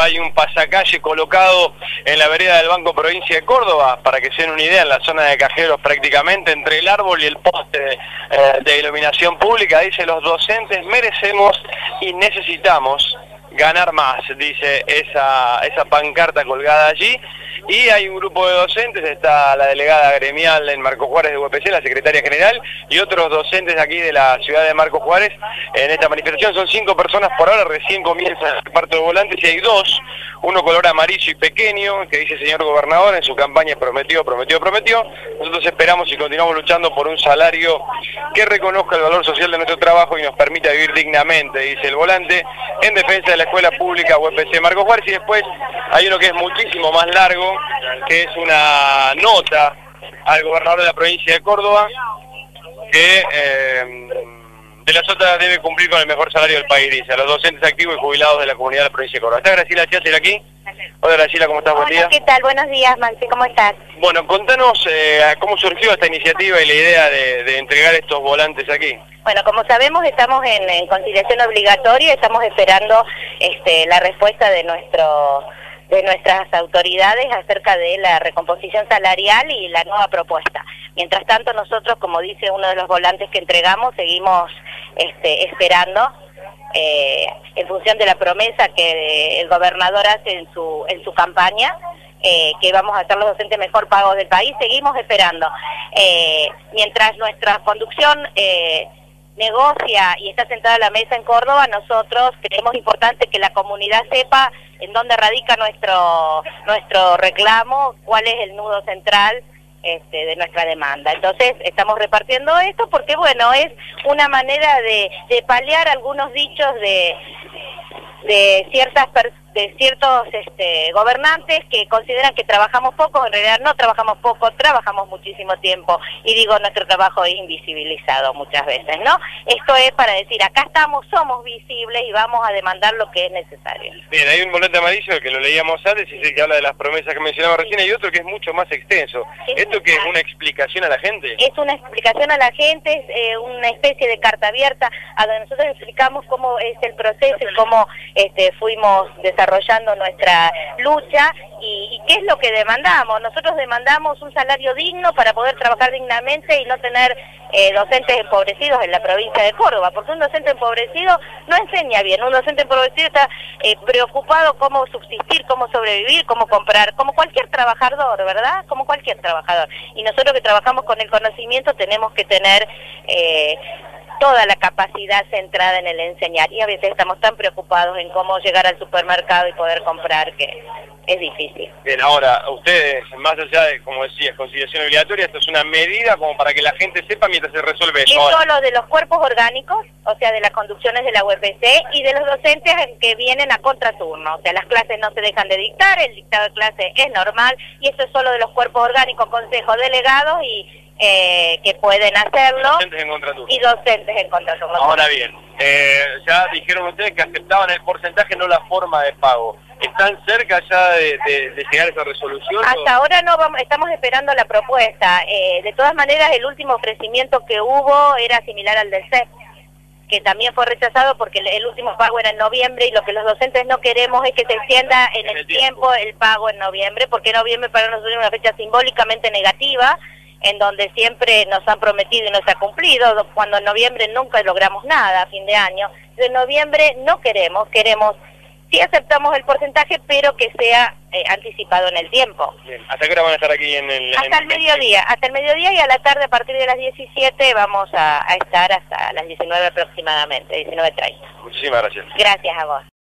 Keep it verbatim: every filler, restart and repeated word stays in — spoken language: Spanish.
Hay un pasacalle colocado en la vereda del Banco Provincia de Córdoba, para que se den una idea, en la zona de cajeros prácticamente, entre el árbol y el poste de, eh, de iluminación pública. Dice: los docentes merecemos y necesitamos ganar más, dice esa, esa pancarta colgada allí. Y hay un grupo de docentes, está la delegada gremial en Marcos Juárez de U P C, la secretaria general, y otros docentes aquí de la ciudad de Marcos Juárez en esta manifestación. Son cinco personas por ahora, recién comienza el reparto de volantes y hay dos, uno color amarillo y pequeño, que dice: señor gobernador, en su campaña prometió, prometió, prometió. Nosotros esperamos y continuamos luchando por un salario que reconozca el valor social de nuestro trabajo y nos permita vivir dignamente, dice el volante, en defensa de la escuela pública U P C Marcos Juárez. Y después hay uno que es muchísimo más largo, que es una nota al gobernador de la provincia de Córdoba, que eh, de las otras debe cumplir con el mejor salario del país, dice, a los docentes activos y jubilados de la comunidad de la provincia de Córdoba. ¿Está Graciela Chiacer aquí? Hola Graciela, ¿cómo estás? Hola, buen día. ¿qué tal? Buenos días, Maxi, ¿cómo estás? Bueno, contanos eh, cómo surgió esta iniciativa y la idea de, de entregar estos volantes aquí. Bueno, como sabemos, estamos en, en conciliación obligatoria, estamos esperando este, la respuesta de nuestro de nuestras autoridades acerca de la recomposición salarial y la nueva propuesta. Mientras tanto, nosotros, como dice uno de los volantes que entregamos, seguimos este, esperando eh, en función de la promesa que el gobernador hace en su en su campaña, eh, que vamos a ser los docentes mejor pagos del país. Seguimos esperando. Eh, mientras nuestra conducción eh, negocia y está sentada a la mesa en Córdoba, nosotros creemos importante que la comunidad sepa en dónde radica nuestro nuestro reclamo, cuál es el nudo central este, de nuestra demanda. Entonces estamos repartiendo esto porque, bueno, es una manera de, de paliar algunos dichos de de ciertas personas, de ciertos este, gobernantes que consideran que trabajamos poco. En realidad no trabajamos poco, trabajamos muchísimo tiempo, y digo, nuestro trabajo es invisibilizado muchas veces, ¿no? Esto es para decir, acá estamos, somos visibles y vamos a demandar lo que es necesario. Bien, hay un volante amarillo que lo leíamos antes y es el que habla de las promesas que mencionaba recién, y otro que es mucho más extenso. Es ¿Esto que es una explicación a la gente? Es una explicación a la gente, es eh, una especie de carta abierta a donde nosotros explicamos cómo es el proceso y cómo este, fuimos desarrollando nuestra lucha y, y qué es lo que demandamos. Nosotros demandamos un salario digno para poder trabajar dignamente y no tener eh, docentes empobrecidos en la provincia de Córdoba, porque un docente empobrecido no enseña bien. Un docente empobrecido está eh, preocupado cómo subsistir, cómo sobrevivir, cómo comprar, como cualquier trabajador, ¿verdad? Como cualquier trabajador. Y nosotros que trabajamos con el conocimiento tenemos que tener Eh, toda la capacidad centrada en el enseñar, y a veces estamos tan preocupados en cómo llegar al supermercado y poder comprar que es difícil. Bien, ahora, ustedes, más allá de, como decías, conciliación obligatoria, esto es una medida como para que la gente sepa mientras se resuelve eso. Es solo de los cuerpos orgánicos, o sea, de las conducciones de la U P C, y de los docentes que vienen a contraturno, o sea, las clases no se dejan de dictar, el dictado de clase es normal, y eso es solo de los cuerpos orgánicos, consejos delegados y Eh, que pueden hacerlo, docentes en contraturno. y docentes en contraturno. Ahora bien, eh, ya dijeron ustedes que aceptaban el porcentaje, no la forma de pago. ¿Están cerca ya de, de, de llegar a esa resolución? Hasta ahora no, vamos, estamos esperando la propuesta. Eh, de todas maneras, el último ofrecimiento que hubo era similar al del C E P, que también fue rechazado porque el, el último pago era en noviembre, y lo que los docentes no queremos es que se extienda en, en el, el tiempo. tiempo el pago en noviembre, porque noviembre para nosotros es una fecha simbólicamente negativa, en donde siempre nos han prometido y no se ha cumplido, cuando en noviembre nunca logramos nada a fin de año. En noviembre no queremos, queremos, sí aceptamos el porcentaje, pero que sea eh, anticipado en el tiempo. Bien. ¿Hasta qué hora van a estar aquí en el...? Hasta en... el mediodía, hasta el mediodía, y a la tarde a partir de las diecisiete vamos a, a estar hasta las diecinueve aproximadamente, diecinueve treinta. Muchísimas gracias. Gracias a vos.